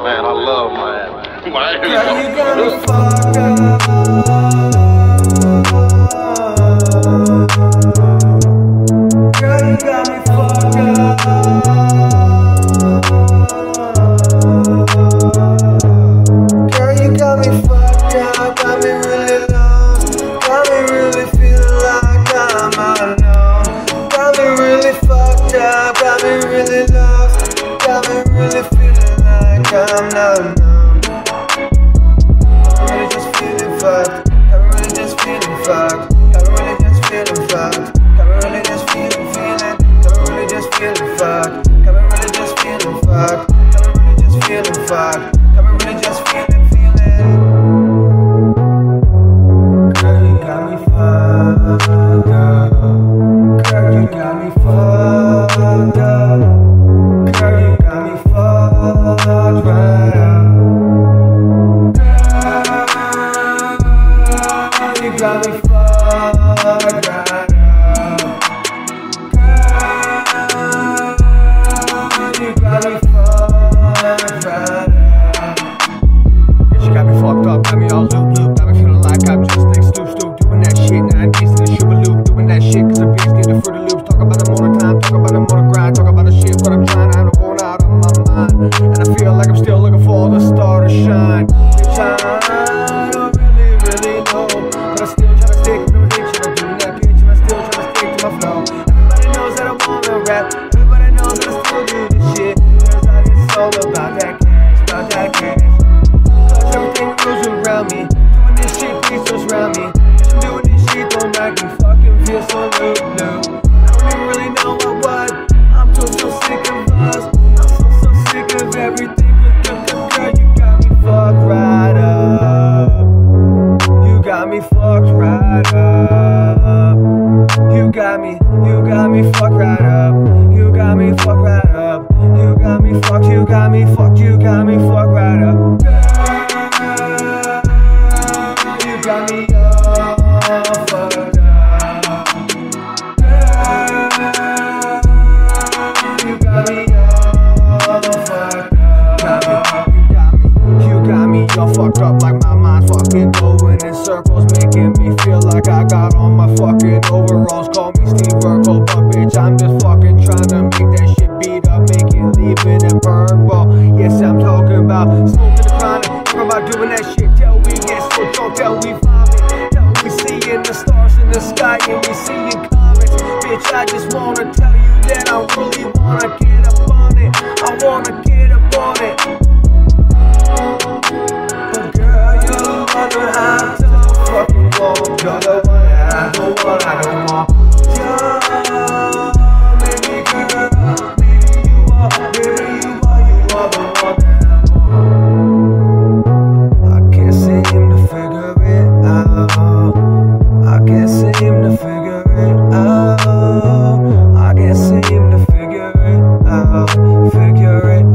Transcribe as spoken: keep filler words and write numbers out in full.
Man, I love Miami. Miami. Girl, you got me fucked up. Girl, you got me fucked up. Girl, you got me fucked up. Got me really lost. Got me really feeling like I'm alone. Got me really fucked up. Got me really lost. Got me really feeling like I'm not alone. I'm really just feeling fucked. I'm really just feeling fucked. I'm really just feeling fucked. I'm really just feeling feeling. I'm really just feeling fucked. I'm really just feeling fucked. I'm really just feeling fucked. I'm really just feeling feeling. Girl, you got me fucked up. Girl, you got me fucked up. Girl, you got me fucked right up. Girl, you got me fucked right up. Girl, you got me fucked right up. Yeah, she got me fucked up, got me all loop loop, got me feeling like I'm just like stoop stoop, doing that shit. Now I'm used to the sugar loop, doing that shit, cause the bitch get the Fruity Loops. Talk about them all the time, talk about them on the grind, talk about the shit, but I'm trying, I'm going out of my mind. And I feel like I'm still looking for the star to shine. Bitch, I don't really, really know, but I still try to stick with the addiction. I'm doing that bitch and I still try to stick to my flow. Everybody knows that I wanna rap, everybody knows that I still do this shit, cause I it's all about that cash, about that cash. Cause everything goes around me, doing this shit, please don't surround me. Cause I'm doing this shit, don't make me fucking feel so loop loop. I don't even really know what what, I'm so so sick of us. I'm so so sick of everything. Girl, you got me fucked right up. You got me fucked right up. You got me, you got me fucked right up. You got me fucked right up. You got me fucked, you got me fucked, you got me fucked right up. Girl, you got me all fucked up. Girl, you got me all fucked up. You got me all fucked up, like my mind's fucking going in circles, making me feel like I got on my fucking overalls. Call me Steve Urkel, but bitch, I'm just fucking trying to make that shit beat up, make it leave it in purple. Yes, I'm talking about smoking the chronic, talking about doing that shit till we get so drunk, till we vomit, till we seeing the stars in the sky and we seeing comets. Bitch, I just wanna tell you that I really wanna get up on it. I wanna get up on it. But girl, you're the one that I don't fucking want. You're the one that I don't want, I don't want. You're, maybe girl, maybe you are, maybe you are, you are the one that I want. I can't seem to figure it out. I can't seem to figure it out. I can't seem to figure it out. Figure it